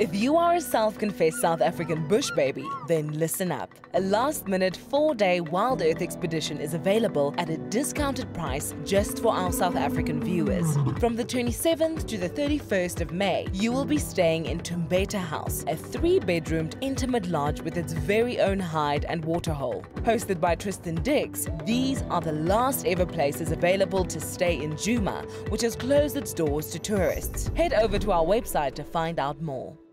If you are a self-confessed South African bush baby, then listen up. A last-minute 4-day WildEarth expedition is available at a discounted price just for our South African viewers. From the 27th to the 31st of May, you will be staying in Tumbeta House, a 3-bedroomed intimate lodge with its very own hide and waterhole. Hosted by Tristan Dicks, these are the last ever places available to stay in Djuma, which has closed its doors to tourists. Head over to our website to find out more.